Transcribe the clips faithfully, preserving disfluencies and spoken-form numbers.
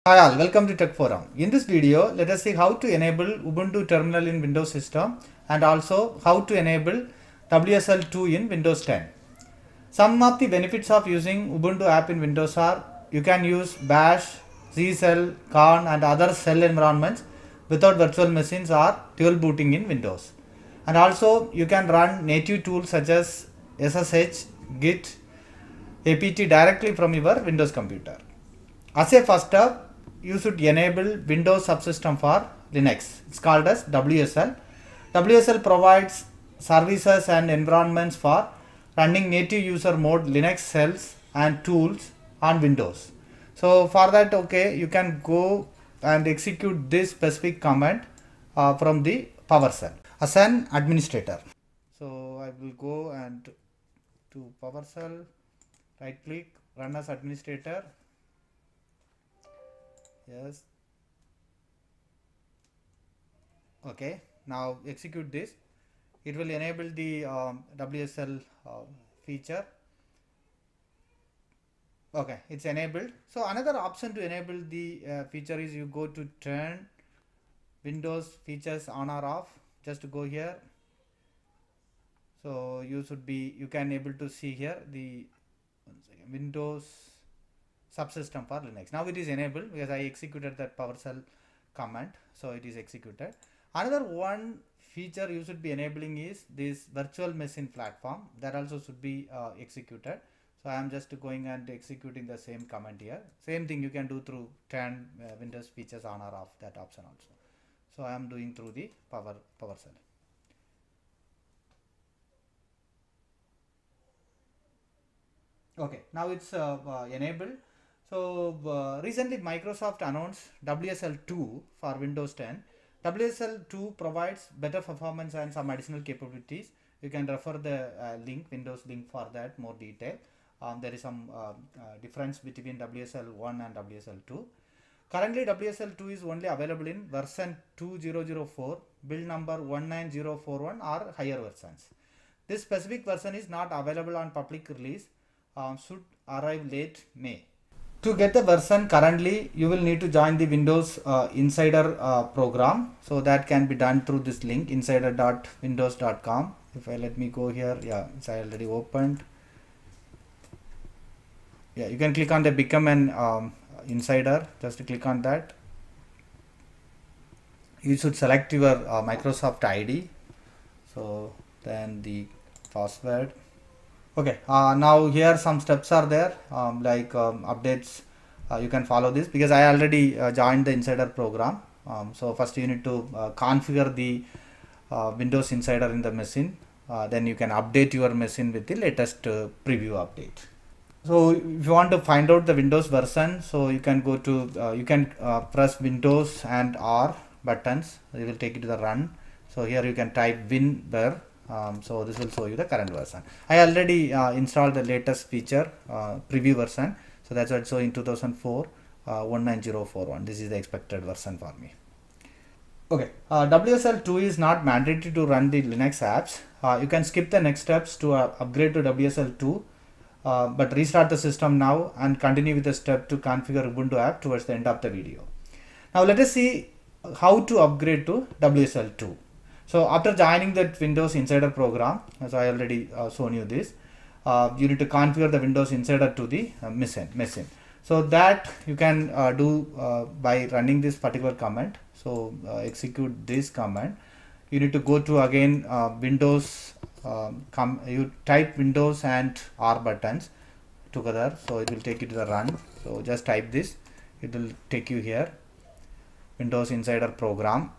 Hi all, welcome to Tech Forum. In this video, let us see how to enable Ubuntu Terminal in Windows system and also how to enable W S L two in Windows ten. Some of the benefits of using Ubuntu app in Windows are you can use Bash, Z shell, Korn and other shell environments without virtual machines or dual booting in Windows. And also you can run native tools such as S S H, Git, apt directly from your Windows computer. As a first step, you should enable Windows Subsystem for Linux. It's called as W S L. W S L provides services and environments for running native user mode Linux shells and tools on Windows. So for that, okay, you can go and execute this specific command uh, from the PowerShell as an administrator. So I will go and to PowerShell, right click, run as administrator. Yes. Okay. Now execute this. It will enable the um, W S L uh, feature. Okay, it's enabled. So another option to enable the uh, feature is you go to turn Windows features on or off. Just go here. So you should be you can able to see here the one second, Windows Subsystem for Linux. Now it is enabled because I executed that PowerShell command, so it is executed. Another one feature you should be enabling is this virtual machine platform, that also should be uh, executed. So I am just going and executing the same command here. Same thing you can do through turn uh, Windows features on or off, that option also. So I am doing through the Power PowerShell. Okay, now it's uh, uh, enabled. So uh, recently Microsoft announced W S L two for Windows ten. W S L two provides better performance and some additional capabilities. You can refer the uh, link, Windows link for that more detail. Um, there is some uh, uh, difference between W S L one and W S L two. Currently W S L two is only available in version two thousand four, build number one nine zero four one or higher versions. This specific version is not available on public release, um, should arrive late May. To get the version currently, you will need to join the Windows uh, Insider uh, program. So that can be done through this link, insider dot windows dot com. If I let me go here, yeah, it's already opened. Yeah, you can click on the become an um, insider. Just click on that. You should select your uh, Microsoft I D. So then the password. Okay, uh, now here some steps are there, um, like um, updates. Uh, you can follow this because I already uh, joined the Insider program. Um, so first you need to uh, configure the uh, Windows Insider in the machine. Uh, then you can update your machine with the latest uh, preview update. So if you want to find out the Windows version, so you can go to, uh, you can uh, press Windows and R buttons. It will take you to the run. So here you can type winbar. Um, so this will show you the current version. I already uh, installed the latest feature uh, preview version. So that's what showing two thousand four uh, one nine zero four one. This is the expected version for me. Okay, uh, W S L two is not mandatory to run the Linux apps. Uh, you can skip the next steps to uh, upgrade to W S L two, uh, but restart the system now and continue with the step to configure Ubuntu app towards the end of the video. Now let us see how to upgrade to W S L two. So after joining that Windows Insider program, as I already uh, shown you this, uh, you need to configure the Windows Insider to the uh, machine. machine. So that you can uh, do uh, by running this particular command. So uh, execute this command. You need to go to again uh, Windows, um, com you type Windows and R buttons together. So it will take you to the run. So just type this. It will take you here, Windows Insider program.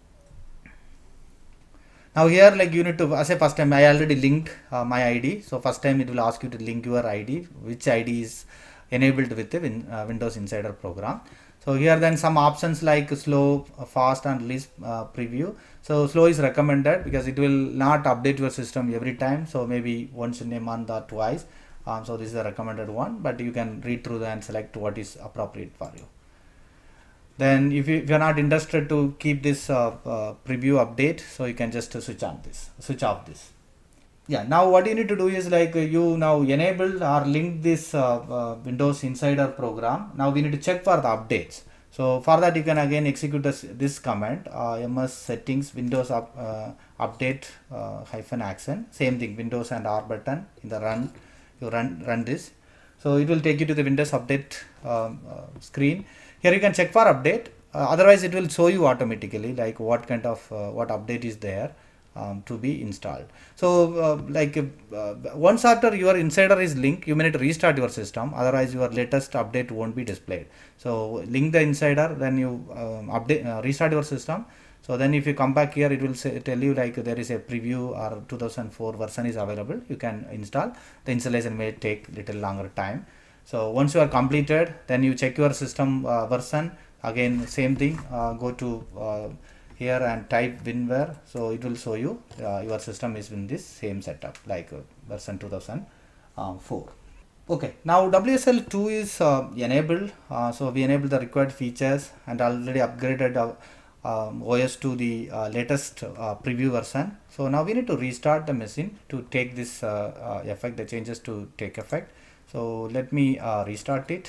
Now here, like you need to, as a first time, I already linked uh, my I D. So first time it will ask you to link your I D, which I D is enabled with the win, uh, Windows Insider program. So here then some options like slow, fast and release uh, preview. So slow is recommended because it will not update your system every time. So maybe once in a month or twice. Um, so this is the recommended one, but you can read through and select what is appropriate for you. Then if you, if you are not interested to keep this uh, uh, preview update, so you can just uh, switch on this, switch off this. Yeah, now what you need to do is like uh, you now enable or link this uh, uh, Windows Insider program. Now we need to check for the updates. So for that you can again execute this, this command, uh, ms settings windows up, uh, update uh, hyphen action, same thing, windows and R button in the run, you run run this. So it will take you to the Windows update um, uh, screen. Here you can check for update, uh, otherwise it will show you automatically like what kind of uh, what update is there um, to be installed. So uh, like uh, once after your insider is linked, you may need to restart your system, otherwise your latest update won't be displayed. So link the insider, then you um, update uh, restart your system. So then if you come back here, it will say, tell you like there is a preview or two thousand four version is available, you can install. The installation may take little longer time. So once you are completed, then you check your system uh, version, again same thing, uh, go to uh, here and type WinWare, so it will show you uh, your system is in this same setup like uh, version two thousand four. Okay, now W S L two is uh, enabled, uh, so we enable the required features and already upgraded our um, O S to the uh, latest uh, preview version. So now we need to restart the machine to take this uh, uh, effect, the changes to take effect. So let me uh, restart it.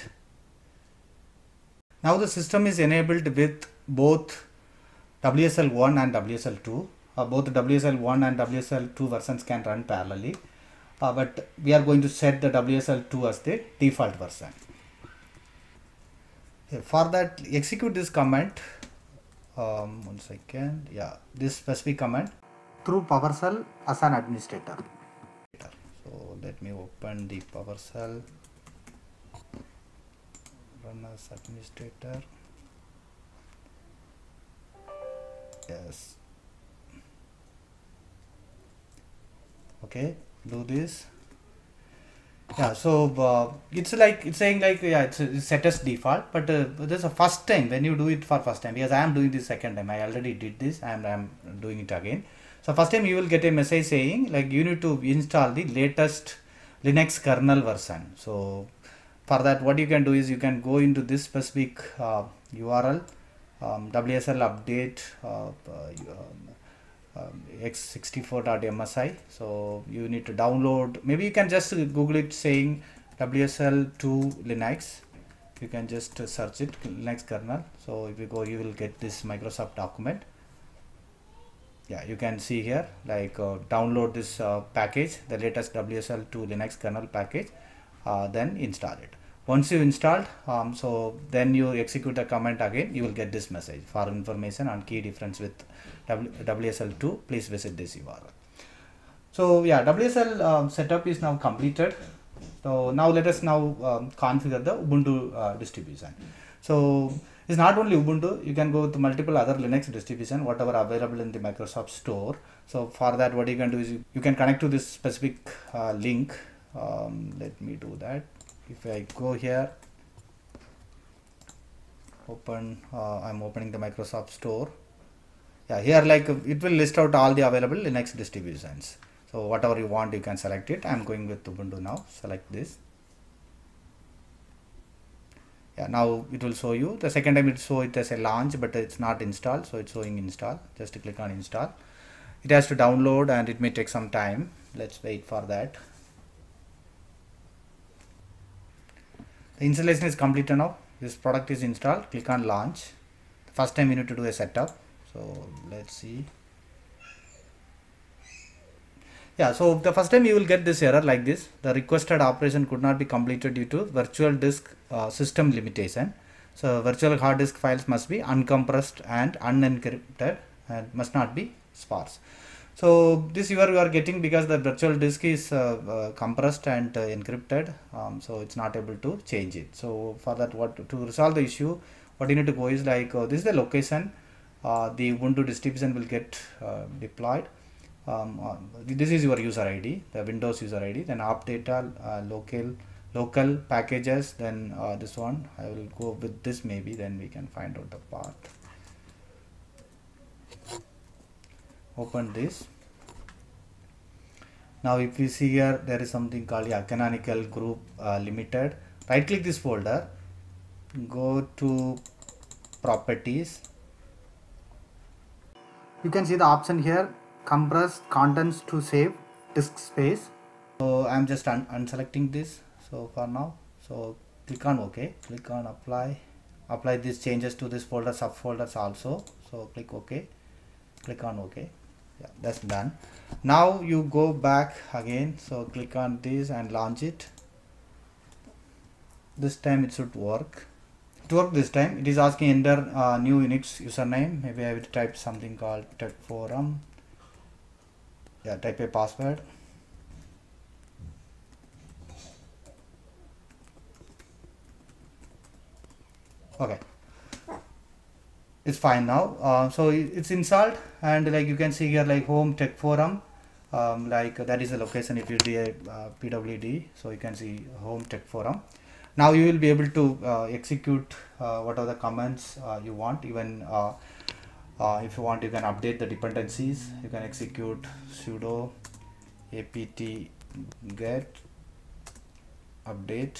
Now the system is enabled with both W S L one and W S L two. Uh, both W S L one and W S L two versions can run parallelly, uh, but we are going to set the W S L two as the default version. Okay, for that, execute this command. Um, one second. Yeah, this specific command through PowerShell as an administrator. So let me open the PowerShell. Run as administrator. Yes. Okay, do this. Yeah, so uh, it's like it's saying like yeah, it's, it's set as default, but uh, this is a first time when you do it for first time, because I am doing this second time. I already did this and I am doing it again. So first time you will get a message saying like you need to install the latest Linux kernel version. So for that, what you can do is you can go into this specific uh, U R L. Um, W S L update uh, uh, um, x sixty-four dot M S I. So you need to download, maybe you can just Google it saying W S L two Linux. You can just uh, search it, Linux kernel. So if you go, you will get this Microsoft document. Yeah, you can see here like uh, download this uh, package, the latest W S L two Linux kernel package, uh, then install it. Once you installed, um, so then you execute the command again, you will get this message. For information on key difference with W S L two, please visit this U R L. So yeah, W S L um, setup is now completed. So now let us now um, configure the Ubuntu uh, distribution. So it's not only Ubuntu, you can go to multiple other Linux distribution, whatever available in the Microsoft store. So for that, what you can do is you, you can connect to this specific uh, link. Um, let me do that. If I go here, open, uh, I'm opening the Microsoft store. Yeah, here like it will list out all the available Linux distributions. So whatever you want, you can select it. I'm going with Ubuntu now. Select this. Yeah, now it will show you. The second time it show it as a launch, but it's not installed. So it's showing install. Just click on install. It has to download and it may take some time. Let's wait for that. The installation is completed now. This product is installed. Click on launch. First time you need to do a setup. So let's see. Yeah, so the first time you will get this error like this. The requested operation could not be completed due to virtual disk uh, system limitation. So virtual hard disk files must be uncompressed and unencrypted and must not be sparse. So this you are, you are getting because the virtual disk is uh, uh, compressed and uh, encrypted, um, so it's not able to change it. So for that, what to resolve the issue, what you need to go is like uh, this is the location uh, the Ubuntu distribution will get uh, deployed. Um, uh, this is your user I D, the Windows user I D, then app data, uh, local local packages, then uh, this one I will go with this, maybe then we can find out the path. Open this. Now if you see here, there is something called yeah, canonical group uh, limited. Right click this folder, go to properties. You can see the option here, compress contents to save disk space. So I'm just un unselecting this. So for now, so click on OK, click on apply. apply these changes to this folder subfolders also. So click OK, click on OK. Yeah, that's done. Now you go back again, so click on this and launch it. This time it should work. To work this time, it is asking enter uh, new Unix username. Maybe I will type something called tech forum. Yeah, type a password. Okay, it's fine now. Uh, so it's installed, and like you can see here, like home tech forum, um, like that is the location. If you do a uh, P W D, so you can see home tech forum. Now you will be able to uh, execute uh, what are the commands uh, you want. Even uh, uh, if you want, you can update the dependencies. You can execute sudo apt get update.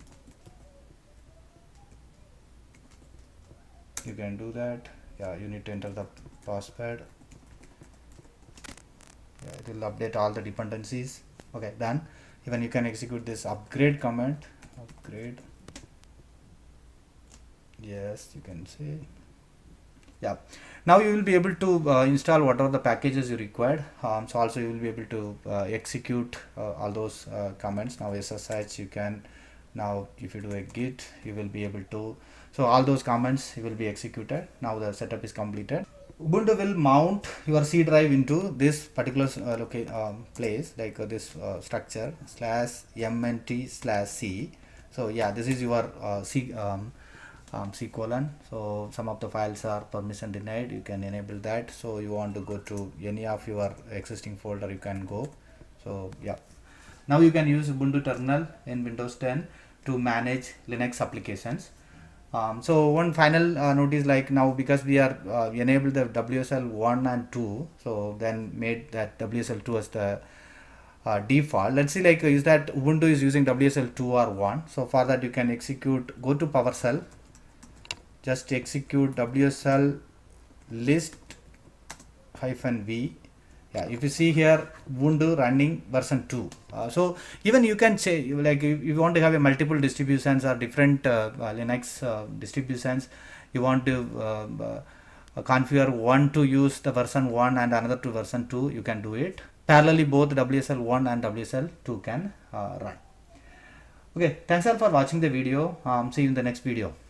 You can do that. Yeah, you need to enter the password. Yeah, it will update all the dependencies. Okay, done. Even you can execute this upgrade command. Upgrade. Yes, you can see. Yeah, now you will be able to uh, install whatever the packages you required. Um, so also you will be able to uh, execute uh, all those uh, commands. Now S S H you can, now if you do a git, you will be able to, so all those commands will be executed. Now the setup is completed. Ubuntu will mount your C drive into this particular uh, location um, place, like uh, this uh, structure slash mnt slash c. So yeah, this is your uh, c um, um, c colon. So some of the files are permission denied. You can enable that. So you want to go to any of your existing folder, you can go. So yeah, now you can use Ubuntu Terminal in Windows ten to manage Linux applications. Um, so one final uh, note is, like now because we are uh, enabled the W S L one and two, so then made that W S L two as the uh, default. Let's see, like is that Ubuntu is using W S L two or one. So for that you can execute, go to PowerShell, just execute W S L list hyphen v. Yeah, if you see here Ubuntu running version two. Uh, so even you can say, like if you want to have a multiple distributions or different uh, uh, Linux uh, distributions, you want to uh, uh, configure one to use the version one and another to version two, you can do it. Parallelly both W S L one and W S L two can uh, run. Okay, thanks all for watching the video. Um, see you in the next video.